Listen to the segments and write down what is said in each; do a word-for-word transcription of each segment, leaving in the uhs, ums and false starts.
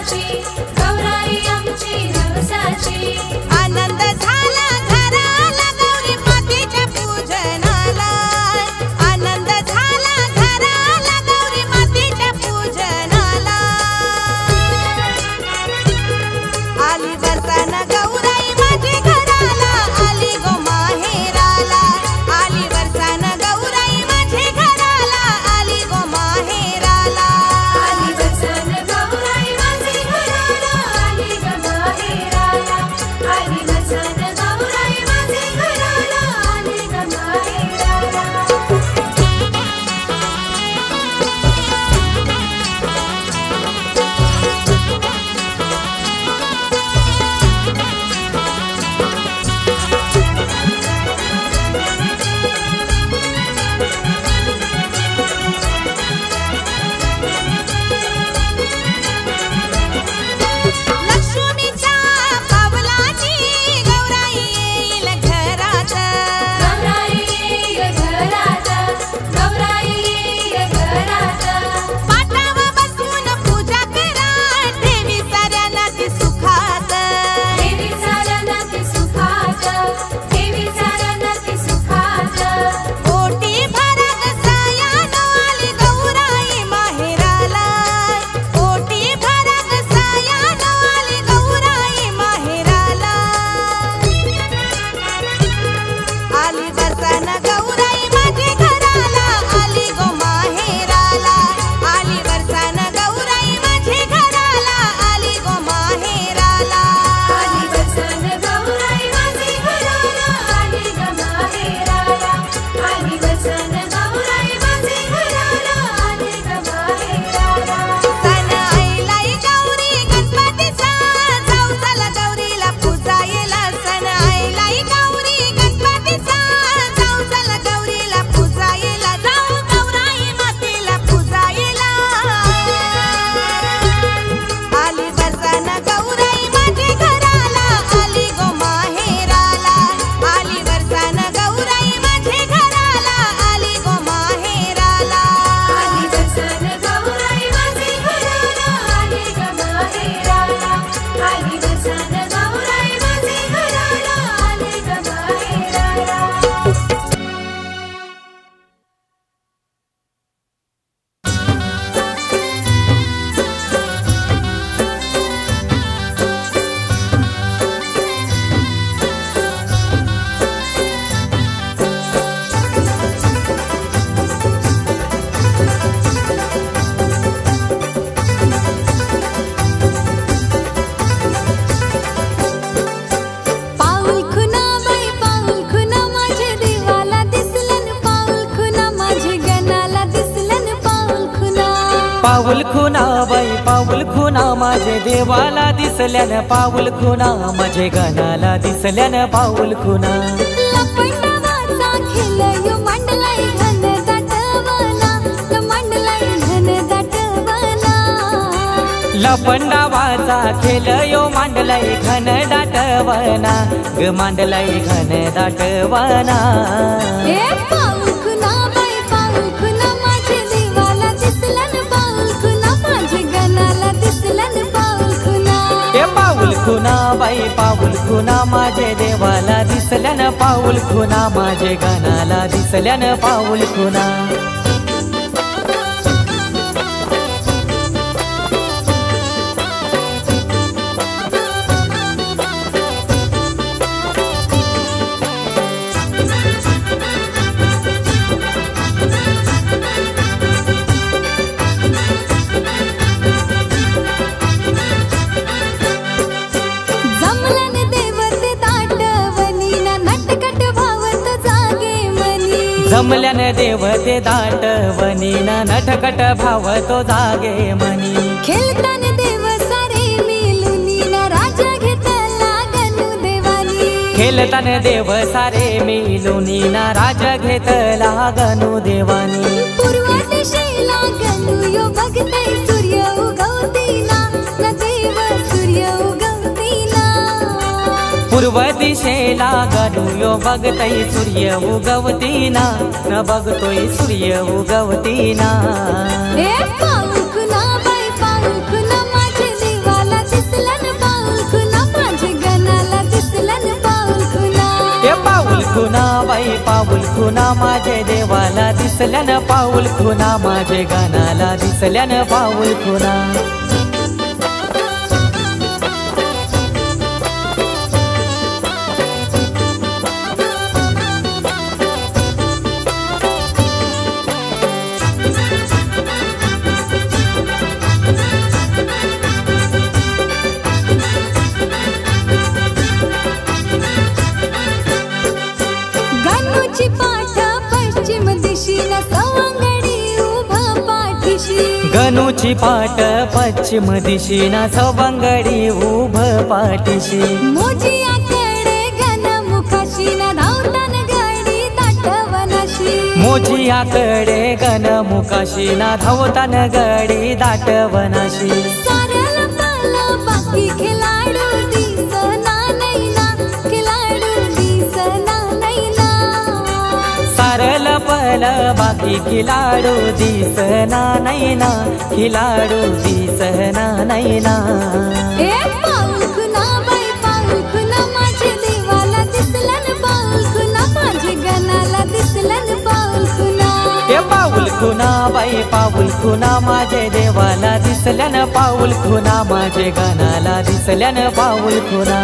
नवसाची गौराई आमची नवसाची। आनंद झाला घराला गौरी मातेच्या पूजनाला, आनंद झाला घराला गौरी मातेच्या पूजनाला। आली वरसान गौराई माझी घराला, आली गो माहेराला, आली वरसान गौराई माझी घराला, आली गो माहेराला। आली वरसान गौराई माझी घराला, आली ग माहेराला, आली वरसान गौराई माझी घराला, आली ग माहेराला। लक्ष्मीच्या पावलाची गौराई येईल घरात, गौराई येईल घरात, गौराई येईल घरात। पाटाव बसून पूजा करा, देवी साऱ्या नाती सुखात। देवी साऱ्या नाती सुखात, देवी साऱ्या नाती सुखात। ओटी भरत सयानो आली गौराई माहेराला, ओटी भरत सयानो आली गौराई माहेराला। आली वरसान गौराई माझी घराला, आली गो माहेराला, आली वरसान गौराई माझी घराला, आली गो माहेराला। आली वरसान गौराई माझी घराला, आली ग माहेराला, आली वरसान गौराई माझी घराला, आली ग माहेराला। सण आईलाई गौरी गणपतीचा, जाऊ चला गौरीला पूजायला। सण आईलाई गौरी गणपतीचा, जाऊ चला गौरीला पूजायला, जाऊ गौराई मातेला पूजायला। आली वरसान गौराई माझी घराला, आली गो माहेराला, आली वरसान गौराई माझी घराला, आली गो माहेराला। आली वरसान गौराई माझी घराला, आली ग माहेराला, आली वरसान गौराई माझी घराला, आली ग माहेराला। पाऊल खुना बाई पाऊल खुना माझे देवाला दिसलन, पाऊल खुना माझे गणाला दिसलन, पाऊल खुना। पाऊल खुना बाई पाऊल खुना माझे देवाला दिसल्यान, पाऊल खुना माझे गणाला दिसल्यान, पाऊल खुना। लपंडावाचा खेळ यो मांडलाय घन दाटवना, यो मांडलाय घन दाटवना। लपंडावाचा खेळ यो मांडलाय घन दाटवना, ग मांडलाय घन दाटवना। ए पाऊल खुना बाई पाऊल खुना माझे देवाला दिसलन, पाऊल खुना माझे गणाला दिसलन, पाऊल खुना। ए पाऊल खुना बाई पाऊल खुना माझे देवाला दिसल्यान, पाऊल खुना माझे गणाला दिसल्यान, पाऊल खुना। जमलन देवते दाटवनी ना नटकट भावत जागे मनी। जमल्यान देवते दाटवनी ना नटकट भाव तो जागे मनी। खेळतान देव सारे मिलुनी ना राजा घेतला गणू देवानी। खेळतान देव सारे मिलुनी ना राज घेतला गणू देवानी। पूर्व दिशेला गणू यो बघतय सूर्य उगवतीना, ना देव सूर्य उगवतीना। पूर्व दिशेला गणू यो बघतय सूर्य उगवतीना, न बघतोय सूर्य उगवतीना। ए पाऊल खुना बाई पाऊल खुना माझे देवा माझे देवाला दिसल्यान पाऊल खुना माझे गानाला दिसल्यान पाऊल खुना गणूची पाठ पश्चिम दिशेला सवंगडी उभं पाठीशी गणूची पाट पश्चिम दिशेना सवंगडी उभ पाठीशी मोजियाकडे घनमुखाशी ना धावतान गडी दाटवनाशी मोजियाकडे गणमुखाशी ना धावतान गडी दाटवनाशी साऱ्याला पाला बाकी खिलाडू दिसना नैना खिलाडू दिसना नैना सारल पल बाकी खिलाडू दिसना नैना खिलाडू दिसना नैना ए पाऊल खुना बाई पाऊल खुना माझे देवाला दिसलन पाऊल खुना माझे गणाला दिसलन पाऊल खुना ए पाऊल खुना बाई पाऊल खुना माझे देवाला दिसल्यान पाऊल खुना माझे गानाला दिसल्यान पाऊल खुना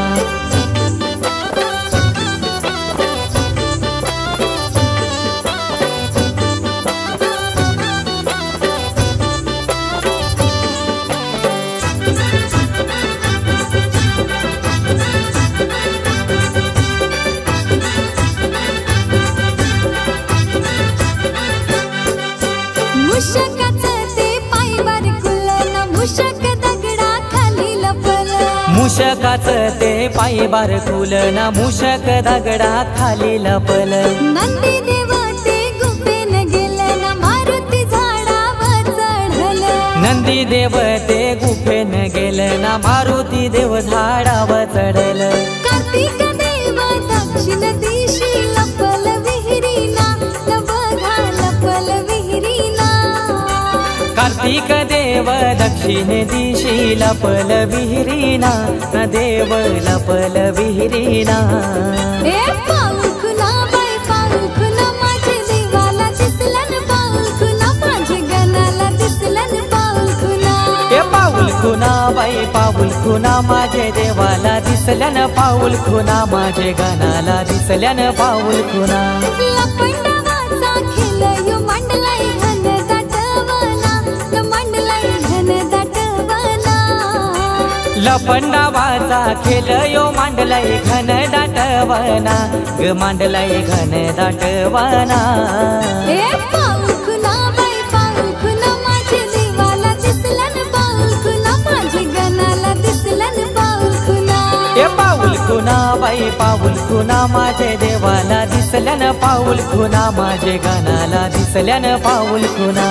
मुशकाचं ते पायवर खुलन मुशक दगडा खाली लपल मुशकाचं ते पायी बार खुलना मुशक दगडा खाली लपल नंदी देव ते गुफेन गेलं ना मारुती झाडावर चढल नंदी देव ते गुफेन गेलं ना मारुती देव झाडावर चढल कार्तिक देव दक्षिण दिशी लपल विहिरीना न बघा लपल विहिरीना कार्तिक देव दक्षिण दिशी लपल विहिरीना न देव लपल विहिरीना ए पाऊल खुना बाई पाऊल खुना माझे देवाला दिसलन पाऊल खुना माझे गणाला दिसलन पाऊल खुना ए पाऊल खुना बाई पाऊल खुना माझे देवाला दिसल्यान पाऊल खुना माझे गानाला दिसल्यान पाऊल खुना लपंडावाचा खेळ यो मांडलाय घन दाटवना न मांडलाय घन दाटवना लपंडावाचा खेळ यो मांडलाय घन दाटवना ग मांडलाय घन दाटवना ए पाऊल खुना बाई पाऊल खुना माझे देवाला दिसलन पाऊल खुना माझे गणाला दिसलन पाऊल खुना ए पाऊल खुना बाई पाऊल खुना माझे देवाला दिसल्यान पाऊल खुना माझे गानाला दिसल्यान पाऊल खुना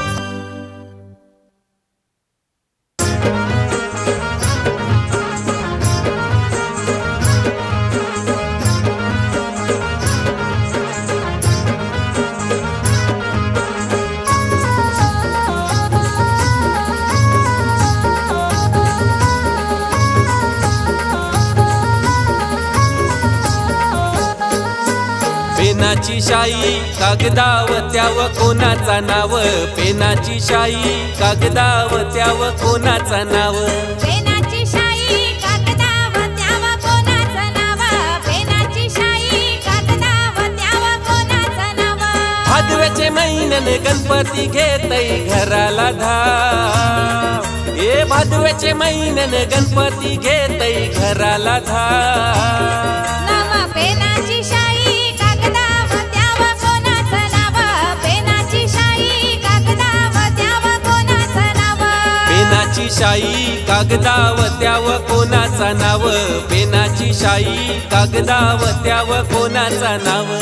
पेनाची शाई कागदावत्याव कोणाचा नाव पेनाची शाई कागदावत्याव कोणाचा नाव पेनाची शाई कागदावत्याव कोणाचं नाव पेनाची शाई कागदावत्याव कोणाचं नाव भादव्याचे महिन्यान गणपती घेतय घराला धाव ए भादव्याचे महिन्यान गणपती घेतय घराला धाव नाव पेनाची शाई कागदावत्याव कोणाचं नाव पेनाची शाई कागदावत्याव कोणाचं नाव पेनाची शाई कागदावत्याव कोणाचा नाव पेनाची शाई कागदावत्याव कोणाचा नाव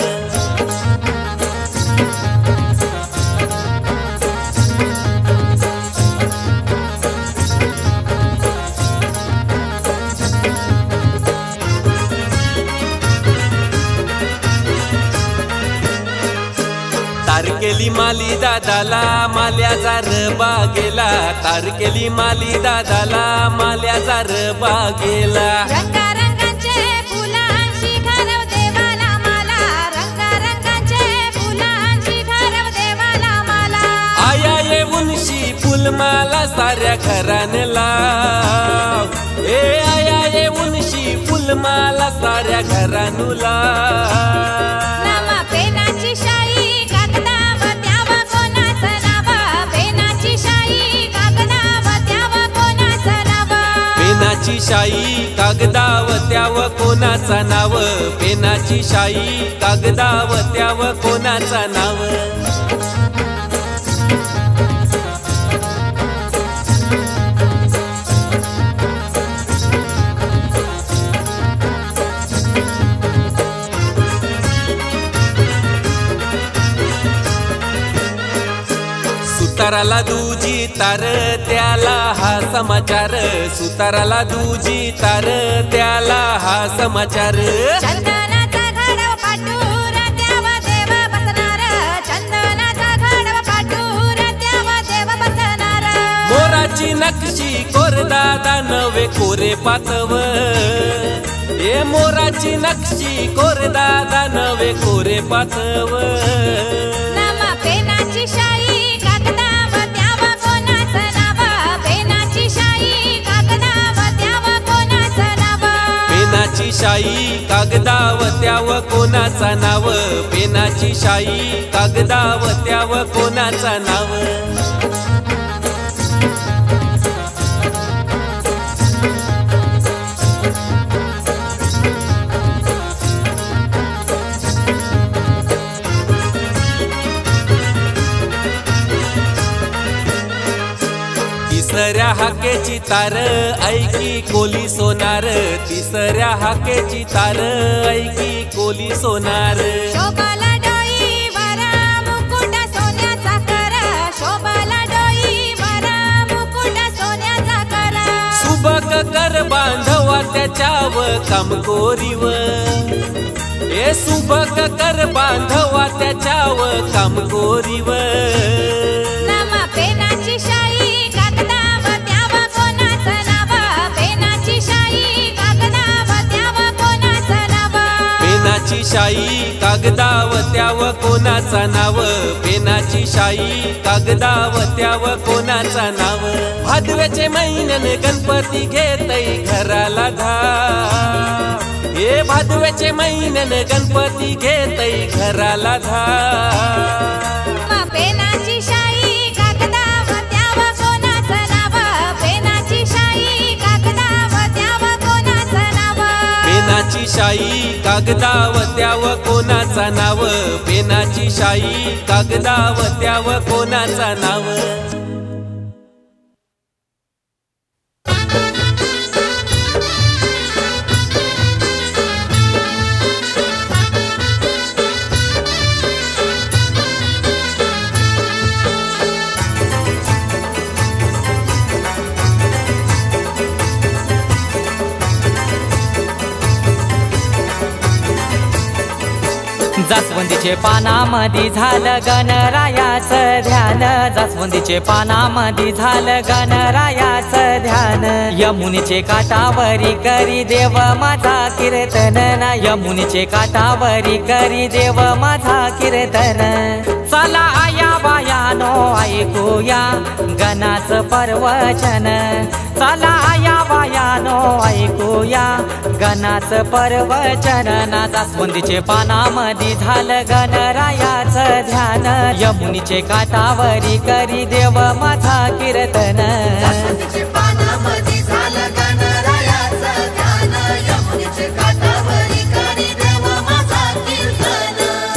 तारकेली माली दादाला माल्याचा रबा गेला तारकेली माली दादाला माल्याचा रबा गेला रंगारंगाचे फुलांशी घालव देवाला माला रंगारंगाचे फुलांशी फुलमाला साऱ्या घरानला ए आया ये उनशी फुलमाला साऱ्या घरानुला नामा पेनाची शाई कागदावर द्यावं कोणाचं नाव पेनाची शाई कागदावर द्यावं कोणाचं नाव पेनाची शाई कागदाव त्याव कोणाचा नाव पेनाची शाई कागदाव त्याव कोणाचा नाव सुताराला दुजी तार त्याला हा समाचार सुताराला दुजी तार त्याला हा समाचार चंदनाचा घडव पाठूर द्यावा देव बसणार चंदनाचा घडव पाठूर द्यावा देव बसणार मोराची नक्षी कोरदादा नवे कोरे पातव ए मोराची नक्षी कोरदादा नवे कोरे पातव नामा पेनाची शाई कागदावर द्यावं कोणाचं नाव पेनाची शाई कागदावर द्यावं कोणाचं नाव पेनाची शाई कागदाव त्याव कोणाचा नाव पेनाची शाई कागदाव त्याव कोणाचा नाव तिसऱ्या हाकेची तार ऐकी कोली सोनार तिसऱ्या हाकेची तार ऐकी कोली सोनार शोभाला डोईवर मुकुट सोन्याचा कर शोभाला डोईवर मुकुट सोन्याचा कर सुबक कर बांधवा त्याच्याव कामकोरीव ए सुबक कर बांधवा त्याच्याव कामकोरीव नामा पेनाची शाई कागदावर द्यावं कोणाचं नाव पेनाची शाई कागदावर द्यावं कोणाचं नाव पेनाची शाई कागदाव त्याव कोणाचा नाव पेनाची शाई कागदाव त्याव कोणाचा नाव भादव्याचे महिन्यान गणपती घेतई घराला धाव ए भादव्याचे महिन्यान गणपती घेतई घराला धाव नामा पेनाची शाई कागदावर द्यावं कोणाचं नाव पेनाची शाई कागदावर द्यावं कोणाचं नाव पेनाची शाई कागदाव त्याव कोणाचा नाव पेनाची शाई कागदाव त्याव कोणाचा नाव जास्वंदीचे पानामधी झालं गणरायाचं ध्यान जास्वंदीचे पानामधी झालं गणरायाचं ध्यान यमुनीचे काठावरी करी देव माझा कीर्तन यमुनीचे काठावरी करी देव माझा कीर्तन चला आया बायानो ऐकूया गणाचं परवचन चला आया बायानो ऐकूया गणाचं परवचन ना जास्वंदीचे पानामधी झालं गणरायाचं ध्यान यमुनीचे काठावरी करी देव माझा कीर्तन जास्वंदीचे पानामधी झालं गणरायाचं ध्यान यमुनीचे काठावरी करी देव माझा कीर्तन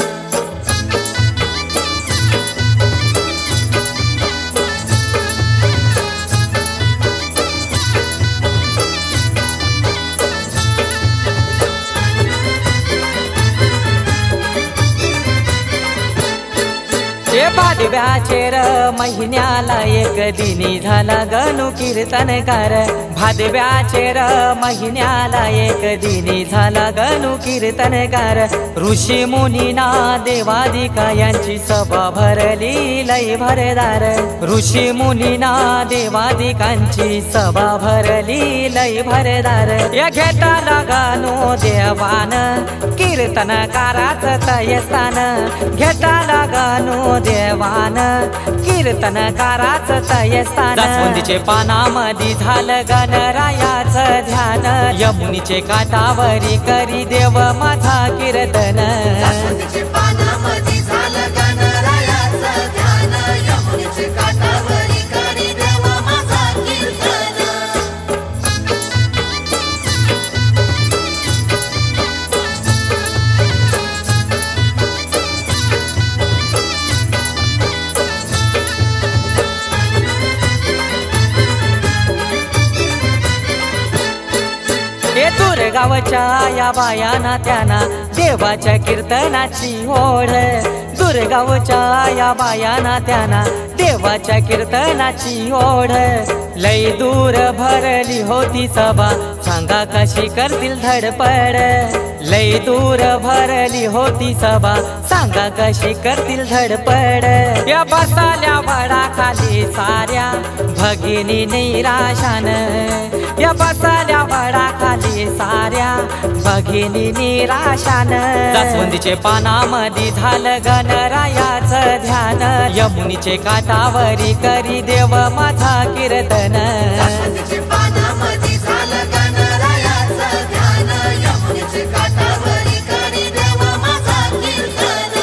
ते भादव्याचेर महिन्याला एक दिनी झाला गणू कीर्तनकार भादव्याचेर महिन्याला एक दिनी झाला गणू कीर्तनकार ऋषी मुनीना देवादिका यांची सभा भरली लई भरदार ऋषी मुनीना देवादिकांची सभा भरली लई भरदार या घेताला गणू देवान कीर्तनकाराच तयस्थान घेताला गणू देवान पान कीर्तनकाराचं तय स्थान जास्वंदीचे पानामधी झालं गणरायाचं ध्यान यमुनीचे काठावरी करी देव माझा कीर्तन जास्वंदीचे पानामधी झालं गणरायाचं ध्यान यमुनीचे काठावरी करी देव माझा कीर्तन हे दुर्गावच्या या बायाना त्यांना देवाच्या कीर्तनाची ओढ दुर्गावच्या या बायाना त्यांना देवाच्या कीर्तनाची ओढ लई दूर भरली होती सभा सांगा कशी करतील धडपड लई दूर भरली होती सभा सांगा कशी करतील धडपड या बसाल्या वडाखाली साऱ्या भगिनी निराशान या बसाल्या वडाखाली साऱ्या भगिनी निराशान जास्वंदीचे पानामधी झालं गणरायाचं ध्यान यमुनीचे काठावरी करी देव माझा कीर्तन जास्वंदीचे पानामधी झालं गणरायाचं ध्यान यमुनीचे काठावरी करी देव माझा कीर्तन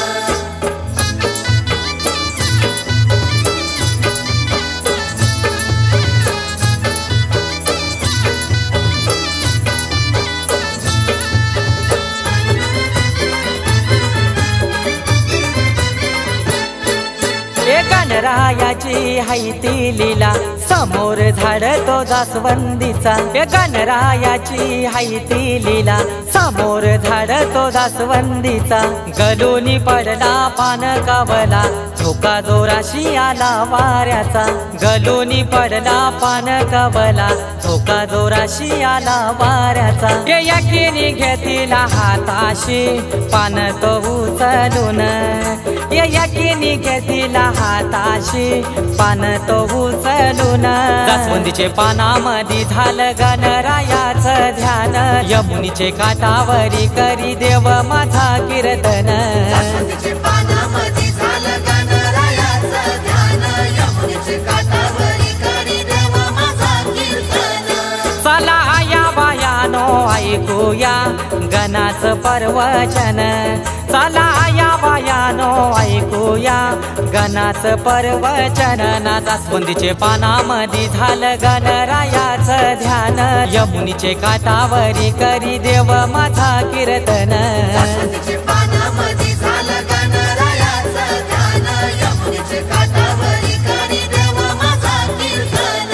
गणरायाची हाय ती लीला समोर झाड तो जास्वंदीचा गणरायाची हाय ती लीला समोर झाड तो जास्वंदीचा गलोनी पडला पान कवला झोका जोराशी आला वाऱ्याचा गलोनी पडला पान कवला झोका जोराशी आला वाऱ्याचा यकिनी घेतीला हाताशी पान तो उचलून यकिनी घेतीला हाताशी पान तो उचलून जास्वंदीचे पानामधी झालं गणरायाचं ध्यान यमुनीचे काठावरी करी देव माझा कीर्तन जास्वंदीचे पानामधी झालं गणरायाचं ध्यान यमुनीचे काठावरी करी देव माझा कीर्तन चला या बायानो ऐकूया गणाचं परवचन चला या बायानो ऐकूया गणाचं परवचन ना जास्वंदीचे पानामधी झालं गणरायाचं ध्यान यमुनीचे काठावरी करी देव माझा कीर्तन जास्वंदीचे पानामधी झालं गणरायाचं ध्यान यमुनीचे काठावरी करी देव माझा कीर्तन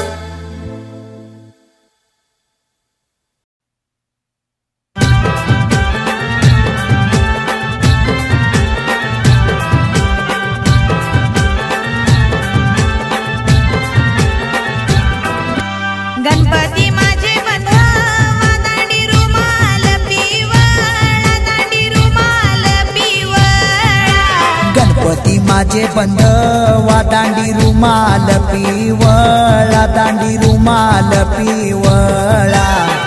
गणपती माझे बंधवा दांडी रुमाल पिवळा दांडी रुमाल पिवळा गणपती माझे बंधवा दांडी रुमाल पिवळा दांडी रुमाल पिवळा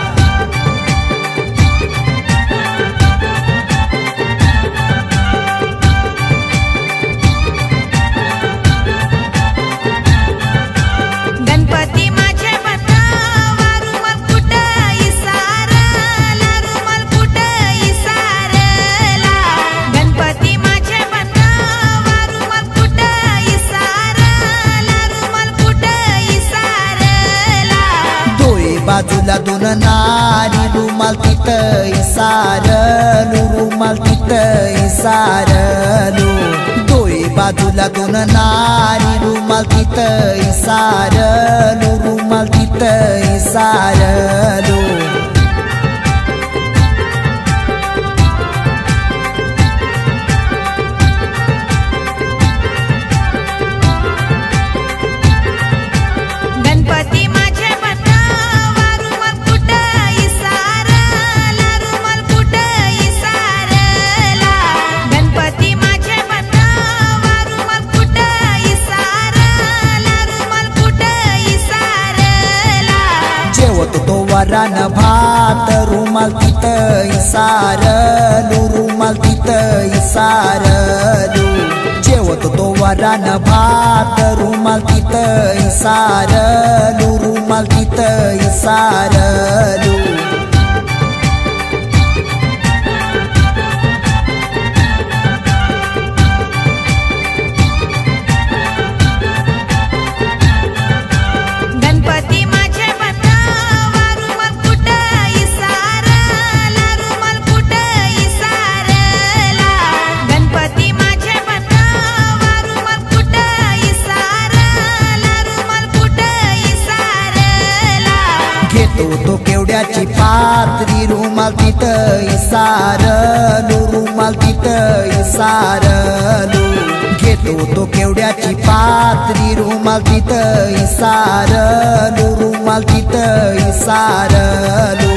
गणपती माझे बंधवा रुमाल कुठं इसारला रुमाल कुठं इसारला गणपती माझे बंधवा रुमाल कुठं इसारला रुमाल कुठं इसारला डोळे बाजूला दोन नारी रुमाल तिथं इसारलू रुमाल तिथं इसारलू डोळे बाजूला दोन नारी रुमाल तिथं इसारलू रुमाल तिथं इसारलू गणपती माझे बंधवा रुमाल कुठं इसारला रुमाल कुठं इसारला गणपती माझे बंधवा रुमाल कुठं इसारला रुमाल कुठं इसारला जेवत तो वरान भात रुमाल तिथं इसारलू रुमाल तिथं इसारलू जेवत जेवत तो वरान भात रुमाल तिथं इसारलू रुमाल तिथं इसारलू गणपती माझे बंधावा रुमाल कुठं इसारला रुमाल कुठं इसारला गणपती माझे बंधावा रुमाल कुठं इसारला रुमाल कुठं इसारला घेतो तो केवड्याची पात्री रुमाल तिथं इसारलू रुमाल तिथं इसारलू घेतो तो केवड्याची पात्री रुमाल तिथं इसारलू रुमाल तिथं इसारलू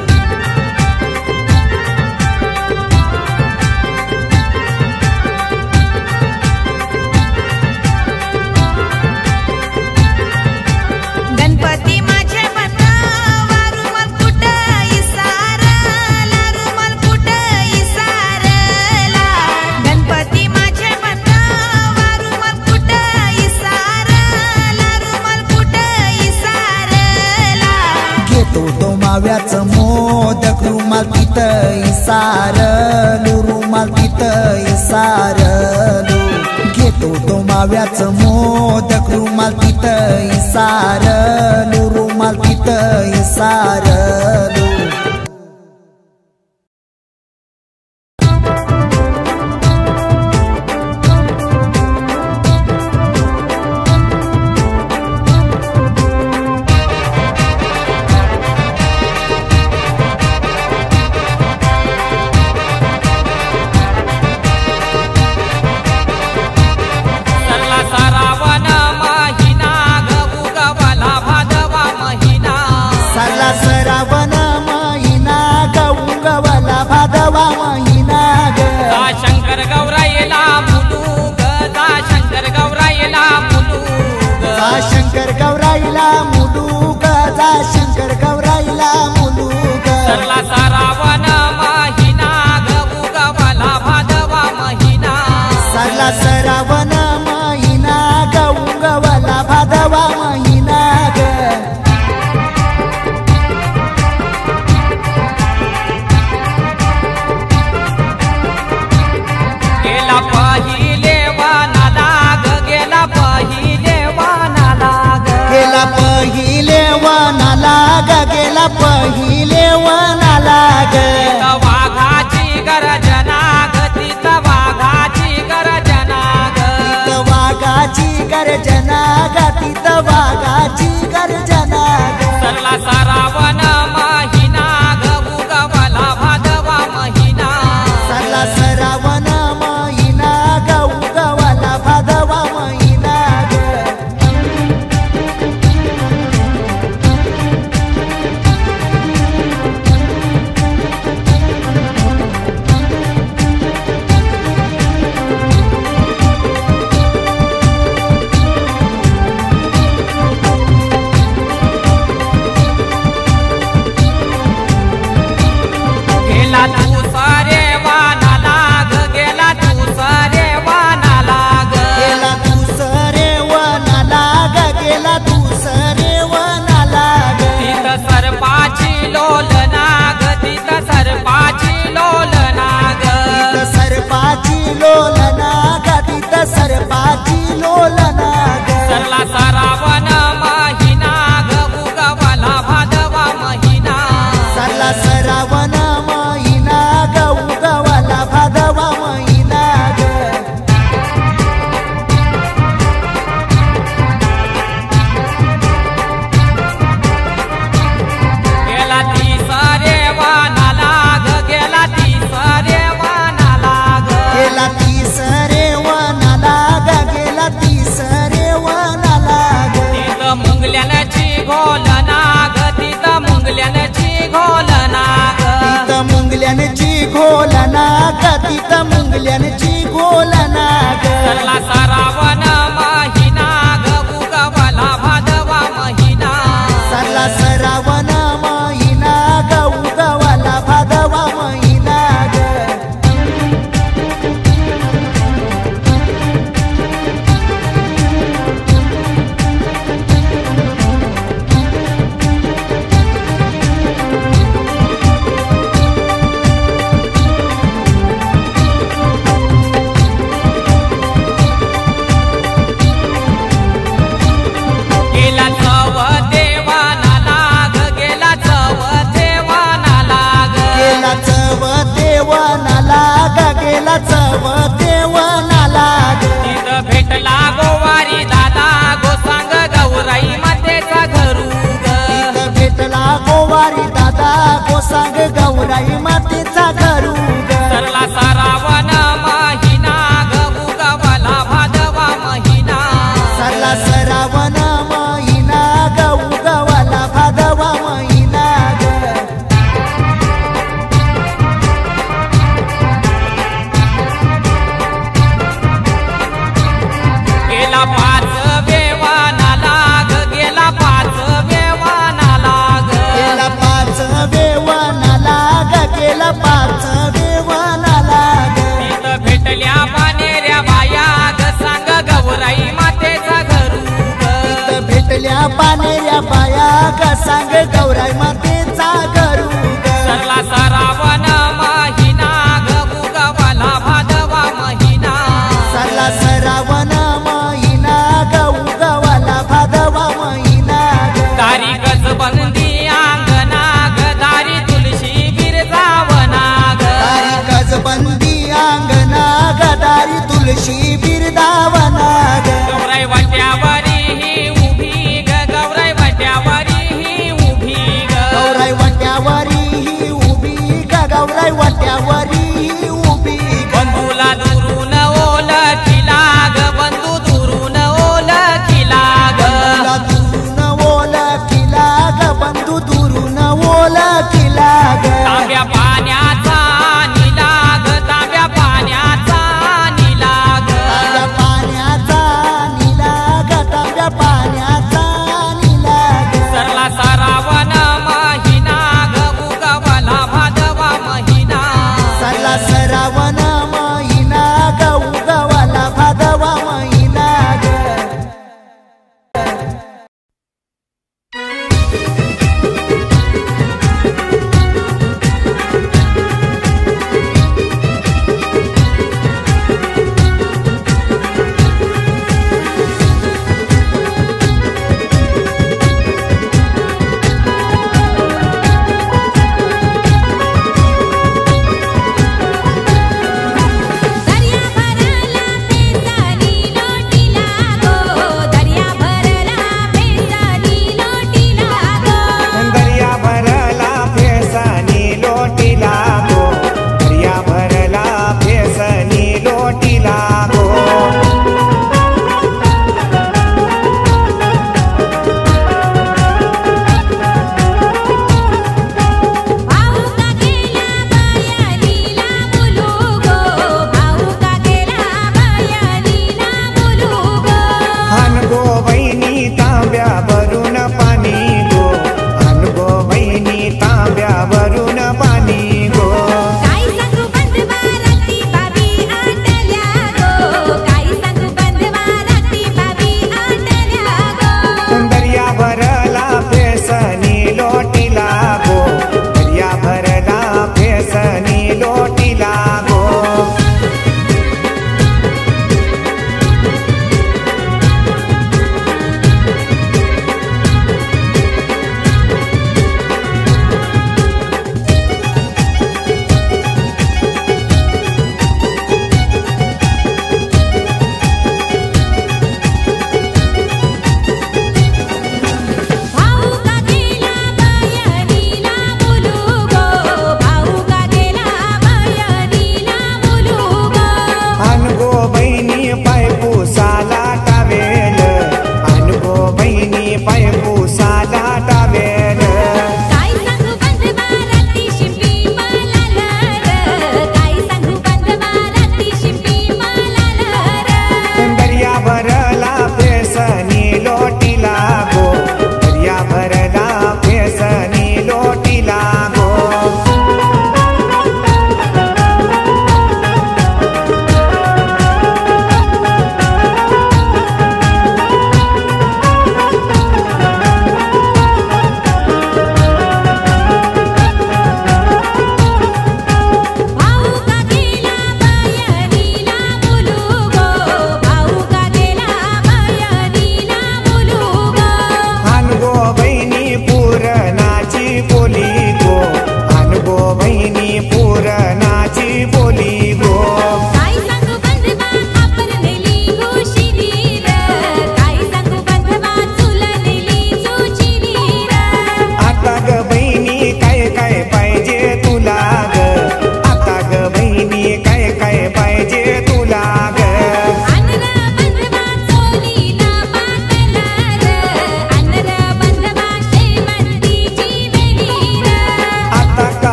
गणपती माझे बंधावा रुमाल कुठं इसारला रुमाल कुठं इसारला गणपती माझे बंधावा रुमाल कुठं इसारला रुमाल कुठं इसारला घेतो तो माव्याचं मोदक रुमाल तिथं इसारलू रुमाल तिथं इसारलू घेतो तो माव्याचं मोदक रुमाल तिथं इसारलू रुमाल तिथं इसारलू सरला सारावन महिना गऊ गवाला भादवा महिना सरला सरावन महिना गऊ गवाला भादवा महिना ग जा शंकर गौराईला मुलूग जा शंकर गौराईला मुलूग जा शंकर गौराईला मुलूग जा शंकर गौराईला मुलूग सरला सारावन महिना गऊ गवाला भादवा महिना सरला सरावन महिना गऊ गवाला भादवा महिना ग गेला पहिले वानाला ग गेला पहिले वानाला ग गेला पहिले वनाला ग गेला पहिले वनाला ग तिथं वाघाची गर्जना ग तिथं वाघाची गर्जना ग तिथं वाघाची गर्जना ग तिथं वाघाची गर्जना ग सरला सारावन महिना गऊ गवाला भादवा महिना सरला सरावन महिना गऊ गवाला भादवा महिना ग गेला तू सारे वानाला ग गेला तू सारे वानाला ग गेला तू सरे वनाला ग गेला तू सरे वनाला ग तिथं सर्पाची लोलना ग तिथं सर्पाची लोलना ग तिथं सर्पाची लोलना ग तिथं सर्पाची लोलना ग सरला सारावन महिना गऊ गवाला भादवा महिना सरला सरावन महिना गऊ गवाला भादवा महिना ग गेला ती सारे वानाला ग गेला ती सारे वानाला ग गेला तिसरे वनाला ग गेला तिसरे वनाला ग तिथं मुंगल्याची घोलना ग तिथं मुंगल्याची घोलना ग तिथं मुंगल्याची घोलना ग तिथं मुंगल्याची घोलना ग सरला सारावन महिना गऊ गवाला भादवा महिना सरला सरावन महिना गऊ गवाला भादवा महिना ग गोसांग गौराई मातेचा घरू ग सरला सारावण महिना गहू गवला भादवा महिना सरला सरावण महिना गहू गवला भादवा महिना ग गेला पाच वेवानाला ग गेला पाच वेवानाला ग गेला पाच वेवानाला ग गेला पाच वेवानाला ग तिथं भेटल्या पानेऱ्या बाया ग सांग गौराई मातेचा घरू ग तिथं भेटल्या पानेऱ्या बाया ग सांग गौराई मातेचा घरू ग सरला सारावण महिना गहू गवला भादवा महिना सरला सरावण महिना गहू गवला भादवा महिना ग तारीखच बंदी अंगना ग दारी तुळशी बिरजावना ग तारीखच बंदी अंगना गदारी तुळशी बिरदावना ग गौराई वाट्यावरी ही उभी ग गौराई वाट्यावरी ही उभी ग गौराई वाट्यावरी ही उभी ग गौराई वाट्यावरी ही उभी ग बंधूला दुरून ओळखीला ग बंधू दुरून ओळखीला ग बंधूला दुरून ओळखीला ग बंधू दुरून ओळखीला ग तांब्या पाण्याचा निलाग तांब्या पाण्याचा निलाग ताज्या पाण्याचा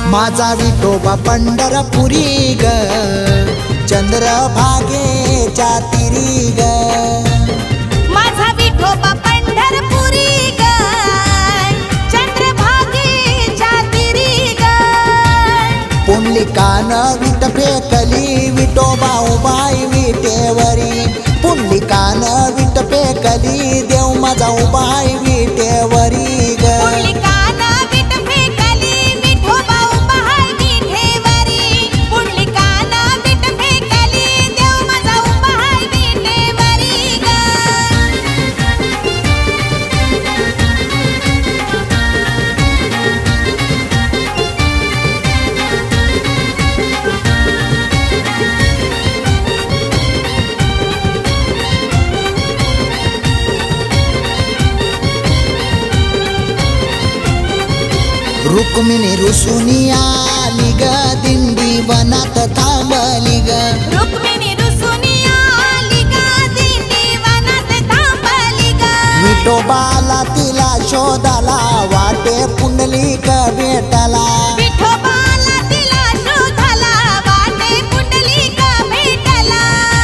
माझा विठोबा पंढरपुरी ग चंद्रभागेच्या तिरी ग माझा विठोबा पंढरपुरी ग चंद्रभागेच्या तिरी ग पुंडलिकान विट फेकली विठोबा उभाय विटेवरी पुंडलिकान विट फेकली देव माझा उभाय विटेवरी ग पुंडलिकानं विट फेकली विठोबा उभा हाय विटेवरी पुंडलिकानं विट फेकली देव माझा उभा हाय विटेवरी ग रुक्मिणी रुसुनी आली ग दिंडी वनात थांबली ग रुक्मिणी रुसुनी आली ग दिंडी वनात थांबली ग विठोबाला तिला शोधाला वाटे पुंडलिक भेटला विठोबाला तिला शोधाला वाटे पुंडलिक भेटला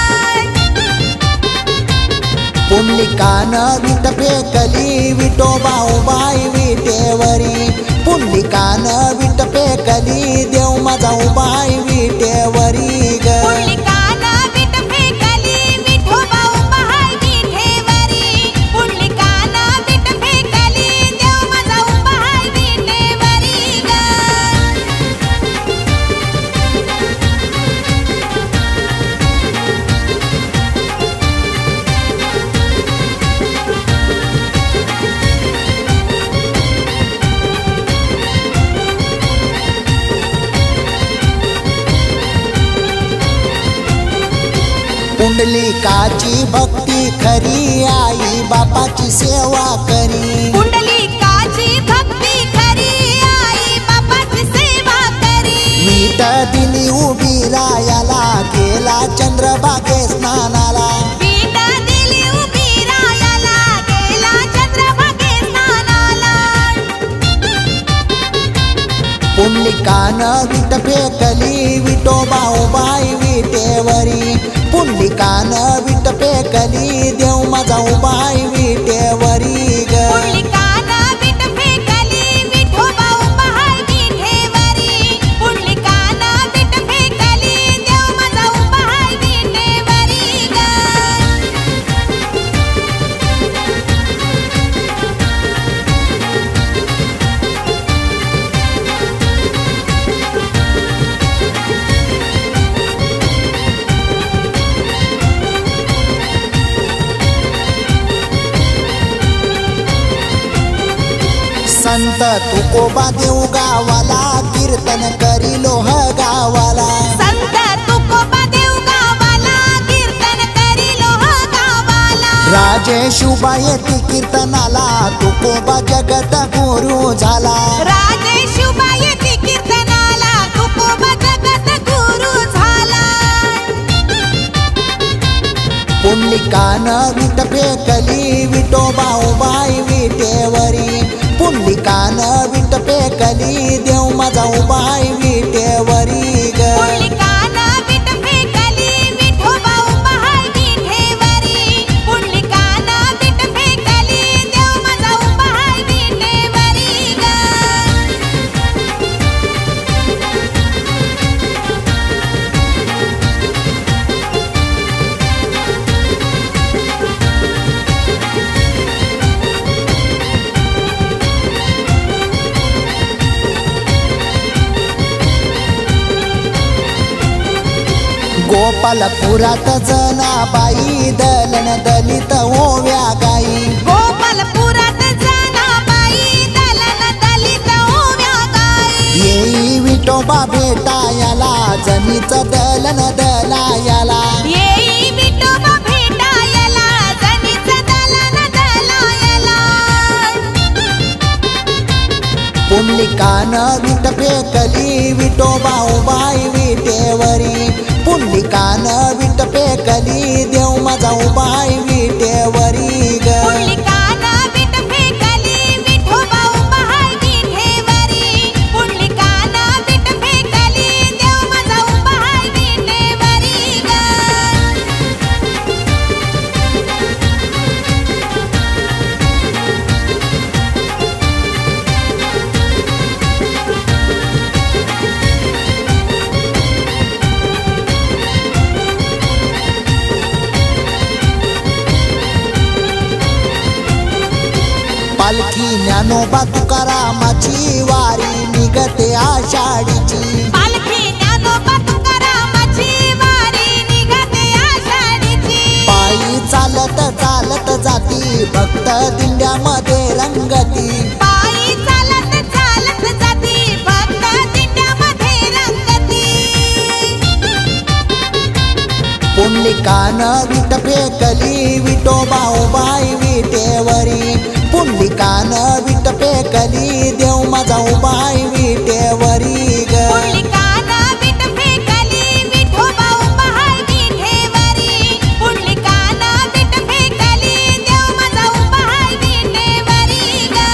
पुंडलिकान विट फेकली विठोबा उभाय विटेवरी पुंडलिकान विट फेकली देव माझा उभाय विटेवरी ग पुंडलिकानं विट फेकली विठोबा उभा हाय विटेवरी पुंडलिकानं विट फेकली देव माझा उभा हाय विटेवरी ग पुंडलिकाची भक्ती खरी आई बापाची सेवा करी पुंडलिकाची भक्ती खरी आई बापाची सेवा करी वीट दिली उभी रायाला गेला चंद्रभागे स्नानाला वीट दिली उभी रायाला गेला चंद्रभागे स्नानाला पुंडलिकान विट फेकली विठोबा उभाय विटेवरी पुंडलिकान विट फेकली देव माझा उभाय विटेवरी ग पुंडलिकानं विट फेकली विठोबा उभा हाय विटेवरी पुंडलिकानं विट फेकली देव माझा उभा हाय विटेवरी ग संत तुकोबा देव गावाला कीर्तन करी लोह गावाला संत तुकोबा देव गावाला कीर्तन करी लोह गावाला राजे शुभायती कीर्तनाला तुकोबा जगत गुरु झाला राजे शुभायती कीर्तनाला तुकोबा जगत गुरु झाला पुंडलिकान विट फेकली विठोबा उभाय विटेवरी पुंडलिकान विट फेकली देव माझा उभाय विटेवरी ग पुंडलिकानं विट फेकली विठोबा उभा हाय विटेवरी पुंडलिकानं विट फेकली देव माझा उभा हाय विटेवरी ग गोपालपुरात जनाबाई दलन दलित ओव्या गाई गोपालपुरात जनाबाई दलन दलित ओव्या गाई येई विठोबा भेटायाला जनीच दलन दलायाला येई विठोबा भेटायला जनीच दलन दलायला पुंडलिकान विट फेकली विठोबा उभाय विटेवरी पुंडलिकान विट फेकली देव माझा उभाय विटेवरी ग पुंडलिकानं विट फेकली विठोबा उभा हाय विटेवरी पुंडलिकानं विट ज्ञानोबा तुकारामाची वारी निघते आषाढीची पालखी ज्ञानोबा तुकारामाची वारी निघते आषाढीची पायी चालत चालत जाती भक्त दिंड्यामध्ये रंगती पायी चालत चालत जाती भक्त दिंड्यामध्ये रंगती पुंडलिकान विट फेकली विठोबा उबाई विटेवरी पुंडलिकान विट फेकली देव माझा उबाई विटेवरी ग पुंडलिकानं विट फेकली विठोबा उभा हाय विटेवरी पुंडलिकानं विट फेकली देव माझा उभा हाय विटेवरी ग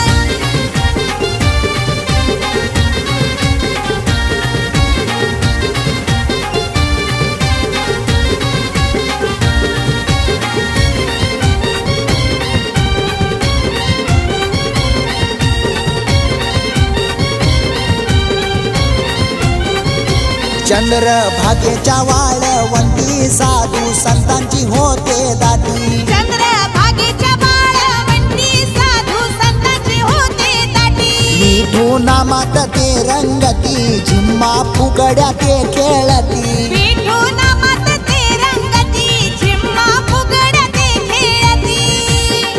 चंद्र भागेच्या वाळवंटी साधू संतांची होते दाटी चंद्रभागेच्या बाळवंटी साधू संतांची होते दाटी विठू नामात ते रंगती झिम्मा फुगड्या ते खेळती विठू नामात ते रंगती झिम्मा फुगड्या ते खेळती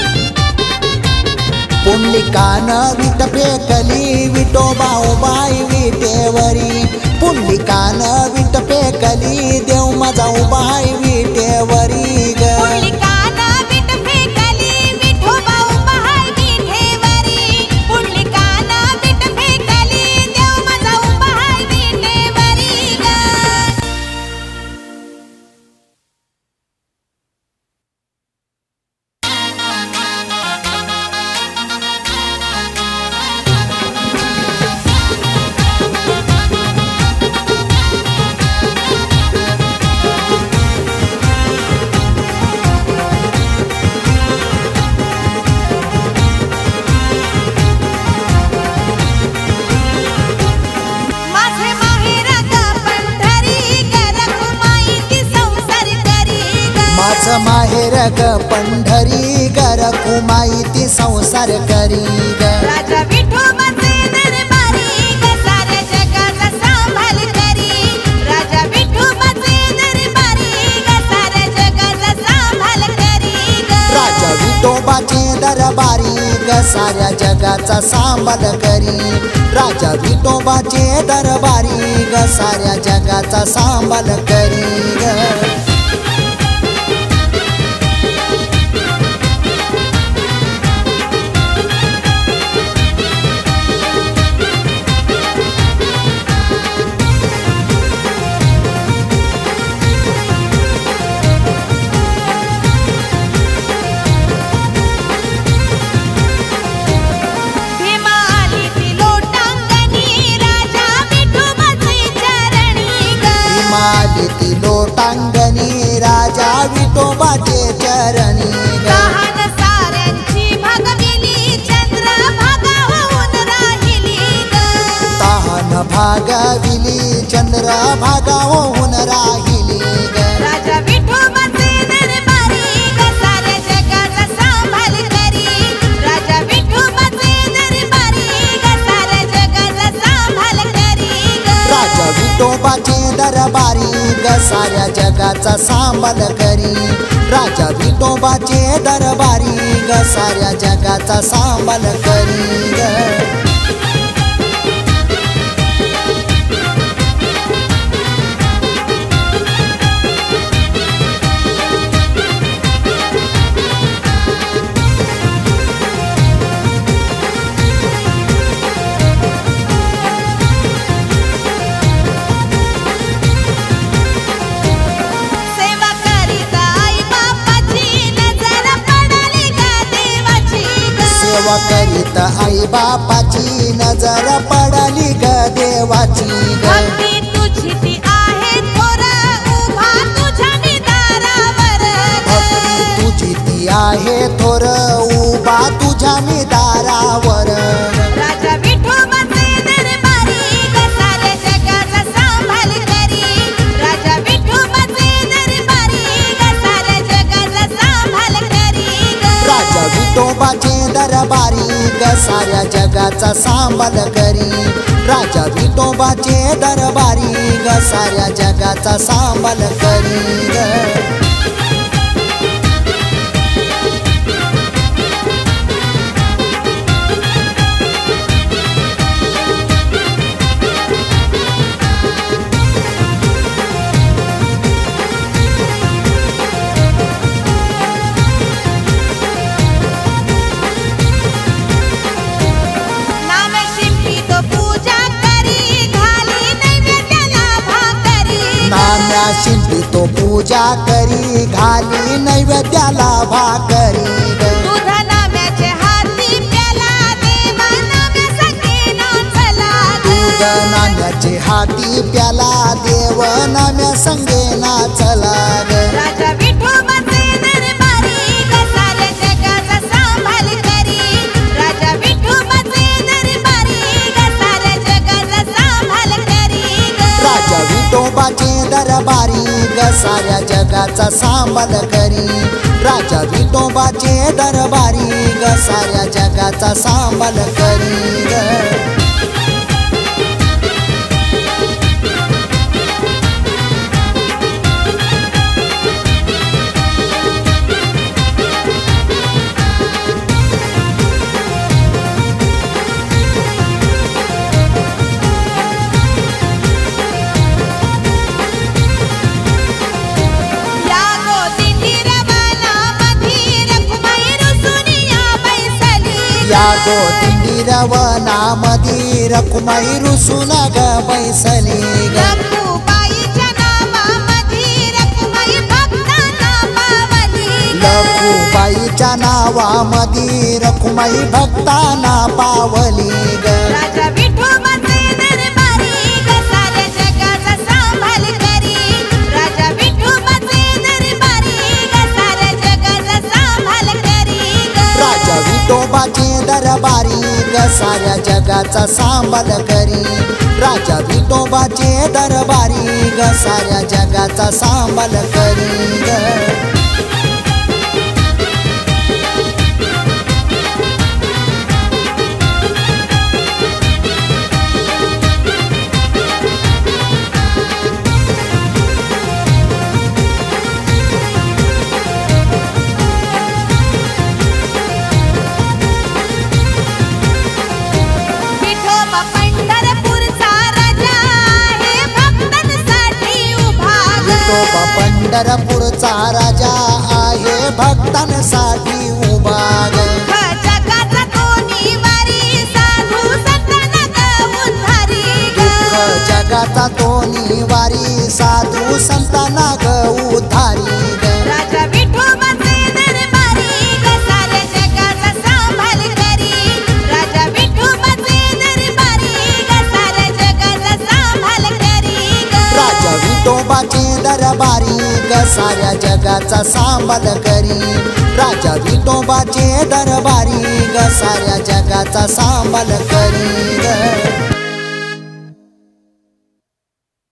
पुंडलिकान विट फेकली विठोबा उबाई विटेवरी पुंडलिकान विट फेकली देव माझा उबाई विटेवरी ग पुंडलिकानं विट फेकली विठोबा उभा हाय विटेवरी पुंडलिकानं विट फेकली देव माझा उभा हाय विटेवरी ग माझे माहेर ग पंढरी ग रखुमाई संसार करी ग माझं माहेर ग पंढरी ग रखुमाई ती संसार करी ग राजा विठोबाचे दरबारी ग साऱ्या जगाचा सांभाळ करी राजा विठोबाचे दरबारी ग साऱ्या जगाचा सांभाळ करी ग राजा विठोबाचे दरबारी ग साऱ्या जगाचा सांभाळ करी राजा विठोबाचे दरबारी ग साऱ्या जगाचा सांभाळ करी ग भीमा आली ती लोटांगणी राजा विठोबाचे चरणी ग माली ती लोटांगणी राजा विठोबाचे चरणी ग लहान साऱ्यांची भागविली चंद्रभागा होऊन राहिली ग तहान भागविली चंद्र भागा होऊन राहिली ग राजा विठोबाचे दरबारी ग साऱ्या जगाचा सांभाळ करी राजा विठोबाचे दरबारी ग साऱ्या जगाचा सांभाळ करी ग राजा विठोबाचे दरबारी ग साऱ्या जगाचा सांभाळ करी राजा विठोबाचे दरबारी ग साऱ्या जगाचा सांभाळ करी ग सेवा करीत आई बापाची नजर पडली ग देवाची ग सेवा करीत आई बापाची नजर पडली ग देवाची ग भक्ती तुझी ती आहे थोर उभा तुझ्या निदारावर भक्ती तुझी ती आहे थोर उभा तुझ्या मी दारावर राजा विठोबाचे दरबारी ग साऱ्या जगाचा सांभाळ करी राजा विठोबाचे दरबारी ग साऱ्या जगाचा सांभाळ करी ग राजा विठोबाचे दरबारी जगाचा सांभाळ करी राजा विठोबाचे दरबारी ग साऱ्या जगाचा सांभाळ करी ग शिंपी तो पूजा करी घाली नैवेद्याला भाकरी दूध नाम्याचे हाती प्याला देवा नाम्या संगे नाचला दूध नाम्याचे हाती प्याला देव नाम्या संगे नाचला राजा विठोबाचे दरबारी ग साऱ्या जगाचा सांभाळ करी राजा विठोबाचे दरबारी ग साऱ्या जगाचा सांभाळ करी राजा विठोबाचे दरबारी ग साऱ्या जगाचा सांभाळ करी राजा विठोबाचे दरबारी ग साऱ्या जगाचा सांभाळ करी ग या गोदिंडी रवनामधी रखुमाई रुसून ग बैसली ग लखुबाईच्या नावामधी रखुमाई भक्तांना पावली लखुबाईच्या नावामधी रखुमाई भक्तांना पावली ग राजा विठोबाचे दरबारी ग साऱ्या जगाचा सांभाळ करी राजा विठोबाचे दरबारी ग साऱ्या जगाचा सांभाळ करी राजा विठोबाचे दरबारी ग साऱ्या जगाचा सांभाळ करी राजा विठोबाचे दरबारी ग साऱ्या जगाचा सांभाळ करी ग पंढरपूरचा राजा आहे भक्तांसाठी उभा ग जगाचा कोणी वारी साधू संतांना ग उद्धारी दुःख जगाचा दोन्ही वारी साधू संतांना ग उद्धारी ग राजा विठोबाचे दरबारी ग साऱ्या जगाचा सांभाळ करी राजा विठोबाचे दरबारी ग साऱ्या जगाचा सांभाळ करी राजा विठोबाचे दरबारी ग साऱ्या जगाचा सांभाळ करी राजा विठोबाचे दरबारी ग साऱ्या जगाचा सांभाळ करी ग